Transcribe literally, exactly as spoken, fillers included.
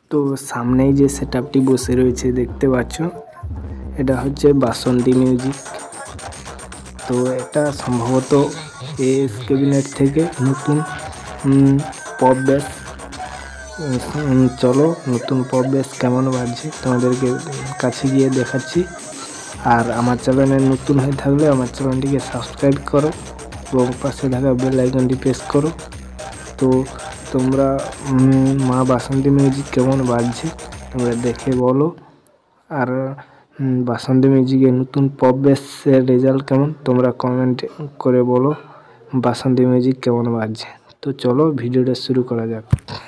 তো সামনেই যে সেটআপটি বসে রয়েছে দেখতে পাচ্ছ, এটা হচ্ছে বাসন্তী মিউজিক। তো এটা সম্ভবত এস ক্যাবিনেট থেকে নতুন পপ বেস। চলো নতুন পপ বেস কেমন বাজছে তোমাদেরকে কাছে গিয়ে দেখাচ্ছি। আর আমার চ্যানেলে নতুন হয়ে থাকলে আমার চ্যানেলটিকে সাবস্ক্রাইব করো এবং পাশে থাকা বেল আইকনটি প্রেস করো। তো তোমরা মা বাসন্তী মিউজিক কেমন বাজছে তোমরা দেখে বলো। আর বাসন্তী মিউজিকের নতুন পপ বেসের রেজাল্ট কেমন তোমরা কমেন্ট করে বলো বাসন্তী মিউজিক কেমন বাজছে। তো চলো ভিডিওটা শুরু করা যাক।